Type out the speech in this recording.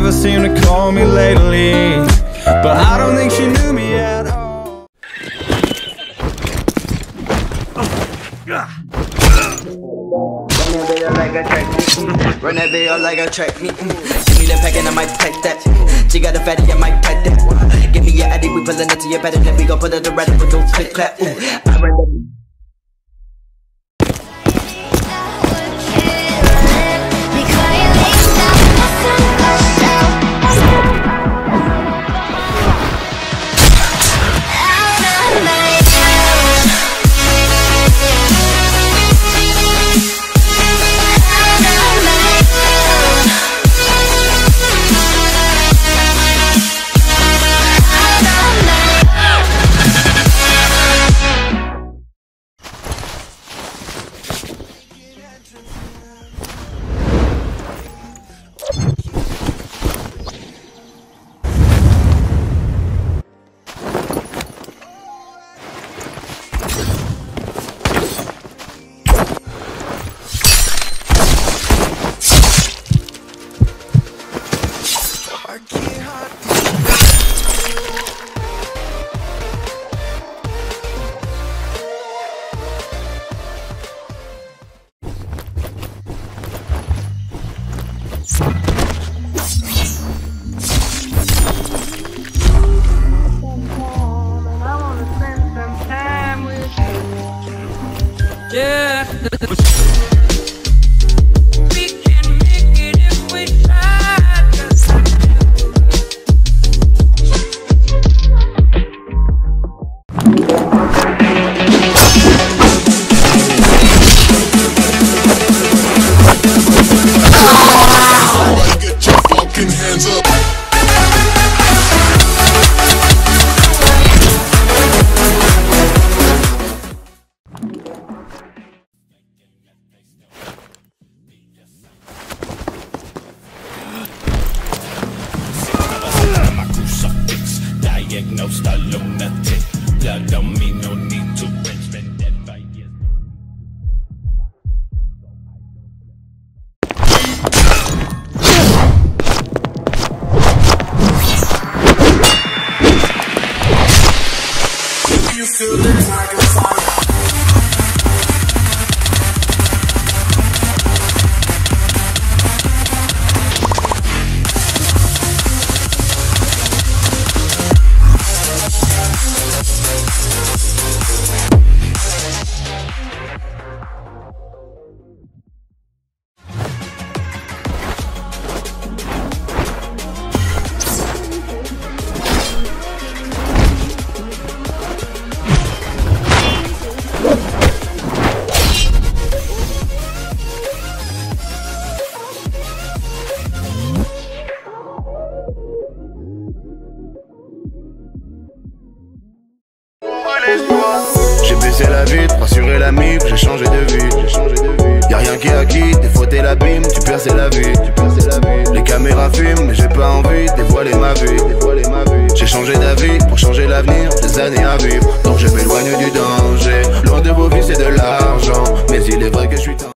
never seemed to call me lately, but I don't think she knew me at all. Run that video like a track. Give me the pack and I might pack that. She got a fatty, I might pack that. Give me your addy, we pullin' it to your better. Then we gon' put it to rest with no click clap. I run that. Yeah. We can make it if we try. Get your fucking hands up. Diagnosed a lunatic. Blood on me, no need to rinse. Been dead 5 years. You feel the tiger fire. J'ai baissé la vitre, rassuré la mip, j'ai changé de vie. Y'a rien qui est acquis, des fois t'es l'abîme, tu perçais la vie. Les caméras filment, mais j'ai pas envie de dévoiler ma vie. J'ai changé d'avis pour changer l'avenir, des années à vivre. Donc je m'éloigne du danger, loin de vos vies c'est de l'argent. Mais il est vrai que je suis